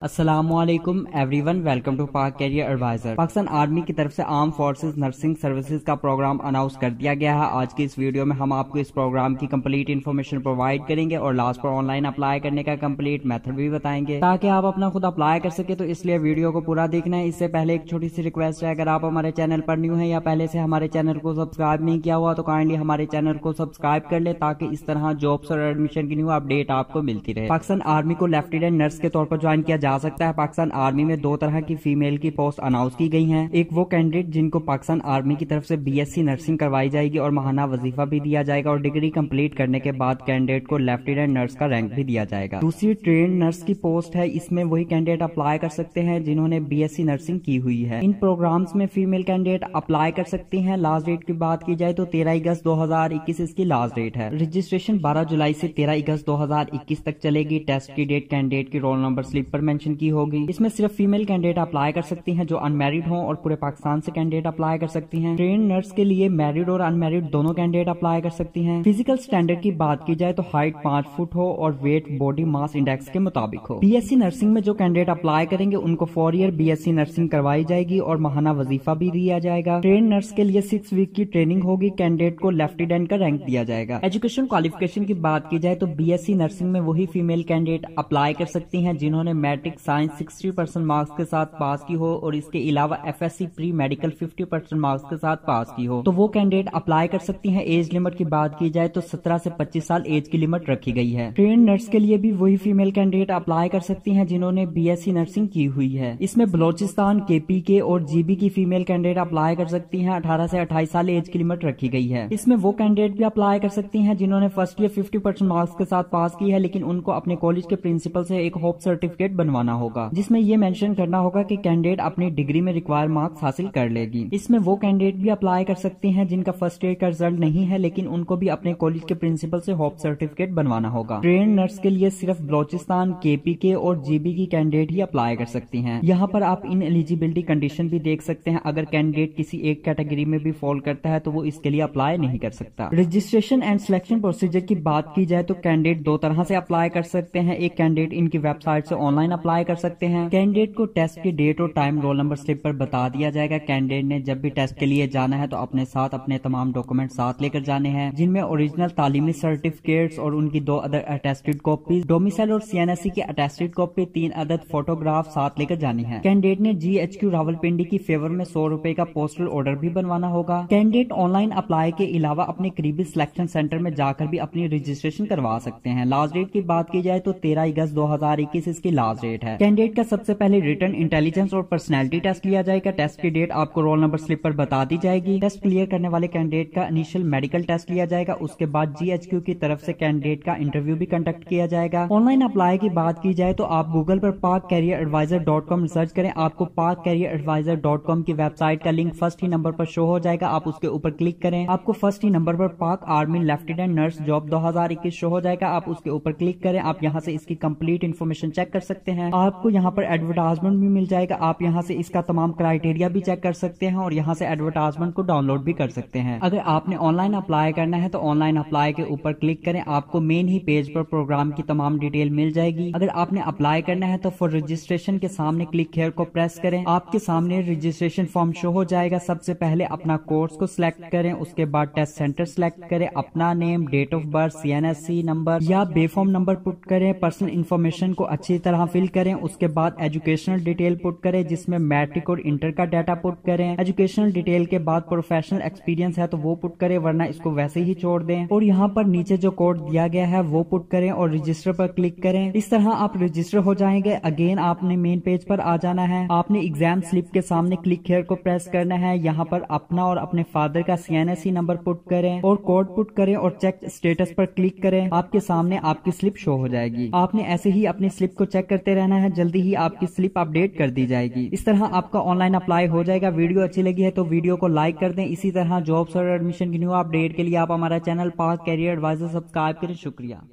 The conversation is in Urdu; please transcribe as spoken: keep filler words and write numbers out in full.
السلام علیکم everyone, welcome to Pak career adviser. Pakistan army کی طرف سے آرم فورسز نرسنگ سروسز کا پروگرام اناؤنس کر دیا گیا ہے۔ آج کی اس ویڈیو میں ہم آپ کو اس پروگرام کی کمپلیٹ انفارمیشن پرووائڈ کریں گے اور لاسٹ پر آن لائن اپلائی کرنے کا کمپلیٹ میتھڈ بھی بتائیں گے تاکہ آپ اپنا خود اپلائی کر سکے، تو اس لیے ویڈیو کو پورا دیکھنا ہے۔ اس سے پہلے ایک چھوٹی سی ریکویسٹ ہے، اگر آپ ہمارے چینل پر نیو ہیں یا پہلے سے ہمارے چینل کو سبسکرائب نہیں کیا ہوا تو کائنڈلی ہمارے چینل کو سبسکرائب کر لے تاکہ اس طرح جابس اور ایڈمیشن کی نیو اپڈیٹ آپ کو ملتی رہے۔ پاکستان آرمی کو لیفٹیننٹ نرس کے طور پر جوائن کیا جا سکتا ہے۔ پاکستان آرمی میں دو طرح کی فیمیل کی پوسٹ اناؤنس کی گئی ہیں۔ ایک وہ کینڈیڈیٹ جن کو پاکستان آرمی کی طرف سے بی ایس سی نرسنگ کروائی جائے گی اور ماہانہ وظیفہ بھی دیا جائے گا، اور ڈگری کمپلیٹ کرنے کے بعد کینڈیڈیٹ کو لیفٹیننٹ نرس کا رینک بھی دیا جائے گا۔ دوسری ٹرینڈ نرس کی پوسٹ ہے، اس میں وہی کینڈیڈیٹ اپلائی کر سکتے ہیں جنہوں نے بی ایس سی نرسنگ کی ہوئی ہے۔ ان پروگرامز میں فیمیل کینڈیڈیٹ اپلائی کر سکتی ہیں۔ لاسٹ ڈیٹ کی بات کی جائے تو تیرہ اگست دو ہزار اکیس اس کی لاسٹ ڈیٹ ہے۔ رجسٹریشن بارہ جولائی سے تیرہ اگست دو ہزار اکیس تک چلے گی۔ ٹیسٹ کی ڈیٹ کینڈیڈیٹ کی رول نمبر سلپ پر مینشن کی ہوگی۔ اس میں صرف فیمیل کینڈیڈیٹ اپلائی کر سکتی ہیں جو ان میرڈ ہوں، اور پورے پاکستان سے کینڈیڈیٹ اپلائی کر سکتی ہیں۔ ٹرینڈ نرس کے لیے میرڈ اور ان میرڈ دونوں کینڈیڈیٹ اپلائی کر سکتی ہیں۔ فزیکل سٹینڈرڈ کی بات کی جائے تو ہائٹ پانچ فٹ ہو اور ویٹ باڈی ماس انڈیکس کے مطابق ہو۔ بی ایس سی نرسنگ میں جو کینڈیڈیٹ اپلائی کریں گے ان کو four year B S C nursing کروائی جائے گی اور ماہانہ وظیفہ بھی دیا جائے گا۔ ٹرینڈ نرس کے لیے سکس ویک کی ٹریننگ ہوگی۔ کینڈیڈیٹ کو لیفٹیننٹ کا رینک دیا جائے گا۔ ایجوکیشن کوالیفیکیشن کی بات کی جائے تو بی ایس سی نرسنگ میں وہی فیمیل کینڈیڈیٹ اپلائی کر سکتی ہیں جنہوں نے matric science sixty percent marks کے ساتھ پاس کی ہو اور اس کے علاوہ F S C pre medical fifty percent marks کے ساتھ پاس کی ہو، تو وہ کینڈیڈیٹ اپلائی کر سکتی ہیں۔ ایج لمٹ کی بات کی جائے تو سترہ سے پچیس سال ایج کی لمٹ رکھی گئی ہے۔ ٹرینڈ نرس کے لیے بھی وہی فیمیل کینڈیڈیٹ اپلائی کر سکتی ہیں جنہوں نے بی ایس سی نرسنگ کی ہوئی ہے۔ اس میں بلوچستان، کے پی کے اور جی بی کی فیمیل کینڈیڈیٹ اپلائی کر سکتی ہیں۔ اٹھارہ سے اٹھائیس سال ایج کی لمٹ رکھی گئی ہے۔ اس میں وہ کینڈیڈیٹ بھی اپلائی کر سکتی ہیں جنہوں نے first year fifty percent marks کے ساتھ پاس کی ہے، لیکن ان کو اپنے کالج کے پرنسپل سے ایک ہوپ سرٹیفکیٹ بنوانا ہوگا جس میں یہ مینشن کرنا ہوگا کہ کینڈیڈیٹ اپنی ڈگری میں ریکوائر مارکس حاصل کر لے گی۔ اس میں وہ کینڈیڈیٹ بھی اپلائی کر سکتے ہیں جن کا فرسٹ ایئر کا رزلٹ نہیں ہے، لیکن ان کو بھی اپنے کالج کے پرنسپل سے ہوپ سرٹیفکیٹ بنوانا ہوگا۔ ٹرینڈ نرس کے لیے صرف بلوچستان، کے پی کے اور جی بی کی کینڈیڈیٹ ہی اپلائی کر سکتی ہیں۔ یہاں پر آپ ان ایلیجیبلٹی کنڈیشن بھی دیکھ سکتے ہیں۔ اگر کینڈیڈیٹ کسی ایک کیٹیگری میں بھی فال کرتا ہے تو وہ اس کے لیے اپلائی نہیں کر سکتا۔ رجسٹریشن اینڈ سلیکشن پروسیجر کی بات کی جائے تو کینڈیڈیٹ دو طرح سے اپلائی کر سکتے ہیں۔ ایک کینڈیڈیٹ ان کی ویب سائٹ سے آن لائن اپلائی کر سکتے ہیں۔ کینڈیڈیٹ کو ٹیسٹ کی ڈیٹ اور ٹائم رول نمبر سلپ پر بتا دیا جائے گا۔ کینڈیڈیٹ نے جب بھی ٹیسٹ کے لیے جانا ہے تو اپنے ساتھ اپنے تمام ڈاکومنٹ ساتھ لے کر جانے ہیں، جن میں اوریجنل تعلیمی سرٹیفکیٹس اور ان کی دو ادر اٹیسٹڈ کاپیز، ڈومیسائل اور سی این ایس سی کی اٹیسٹڈ کاپی، تین عدد فوٹوگراف ساتھ لے کر جانی ہے۔ کینڈیڈیٹ نے جی ایچ کیو راولپنڈی کی فیور میں سو روپے کا پوسٹل آرڈر بھی بنوانا ہوگا۔ کینڈیڈیٹ آن لائن اپلائی کے علاوہ اپنے قریبی سلیکشن سینٹر میں جا کر بھی اپنی رجسٹریشن کروا سکتے ہیں۔ لاسٹ ڈیٹ کی بات کی جائے تو تیرہ اگست دو ہزار اکیس اس کی لاسٹ ڈیٹ ہے۔ کینڈیڈیٹ کا سب سے پہلے ریٹن انٹیلیجنس اور پرسنالٹی ٹیسٹ لیا جائے گا۔ ٹیسٹ کی ڈیٹ آپ کو رول نمبر سلپ پر بتا دی جائے گی۔ ٹیسٹ کلیئر کرنے والے کینڈیڈیٹ کا انیشل میڈیکل ٹیسٹ لیا جائے گا۔ اس کے بعد جی ایچ کیو کی طرف سے کینڈیڈیٹ کا انٹرویو بھی کنڈکٹ کیا جائے گا۔ آن لائن اپلائی کی بات کی جائے تو آپ گوگل پر Pak career adviser dot com research کریں، آپ کو Pak career adviser dot com کی ویب سائٹ کا لنک فرسٹ ہی نمبر پر شو ہو جائے گا۔ آپ اس کے اوپر کلک کریں، آپ کو فرسٹ ہی نمبر پر Pak army lieutenant nurse job دو ہزار اکیس شو ہو جائے گا۔ آپ اس کے اوپر کلک کریں، آپ یہاں سے اس کی کمپلیٹ انفارمیشن چیک کر سکتے ہیں۔ آپ کو یہاں پر ایڈورٹائزمنٹ بھی مل جائے گا، آپ یہاں سے اس کا تمام کرائٹیریا بھی چیک کر سکتے ہیں اور یہاں سے ایڈورٹائزمنٹ کو ڈاؤن لوڈ بھی کر سکتے ہیں۔ اگر آپ نے آن لائن اپلائی کرنا ہے تو آن لائن اپلائی کے اوپر کلک کریں، آپ کو مین ہی پیج پر پروگرام کی تمام ڈیٹیل مل جائے گی۔ اگر آپ نے اپلائی کرنا ہے تو فور رجسٹریشن کے سامنے کلک ہیئر کو پریس کریں، آپ کے سامنے رجسٹریشن فارم شو ہو جائے گا۔ سب سے پہلے اپنا کورس کو سلیکٹ کریں، اس کے بعد ٹیسٹ سینٹر سلیکٹ کریں، اپنا name, date of birth, C N S C number یا بے فارم نمبر پٹ کریں، پرسنل انفارمیشن کو اچھی طرح فل کریں۔ اس کے بعد ایجوکیشنل ڈیٹیل پٹ کریں جس میں میٹرک اور انٹر کا ڈیٹا پٹ کریں۔ ایجوکیشنل ڈیٹیل کے بعد پروفیشنل ایکسپیرینس ہے تو وہ پٹ کریں، ورنہ اس کو ویسے ہی چھوڑ دیں، اور یہاں پر نیچے جو کوڈ دیا گیا ہے وہ پٹ کریں اور رجسٹر پر کلک کریں۔ اس طرح آپ رجسٹر ہو جائیں گے۔ اگین آپ نے مین پیج پر آ جانا ہے، آپ نے ایگزام سلپ کے سامنے کلک ہیئر کو پریس کرنا ہے، یہاں پر اپنا اور اپنے فادر کا C N S C number put کریں اور کوڈ پٹ کریں اور چیک اسٹیٹس پر کلک کریں۔ آپ کے سامنے آپ کی سلپ شو ہو جائے گی۔ آپ نے ایسے ہی اپنی سلپ کو چیک کرتے رہنا ہے، جلدی ہی آپ کی سلپ اپڈیٹ کر دی جائے گی۔ اس طرح آپ کا آن لائن اپلائی ہو جائے گا۔ ویڈیو اچھی لگی ہے تو ویڈیو کو لائک کر دیں۔ اسی طرح جابس اور ایڈمیشن کی نیو اپڈیٹ کے لیے آپ ہمارا چینل پاک کیریئر ایڈوائزر سبسکرائب کریں۔ شکریہ۔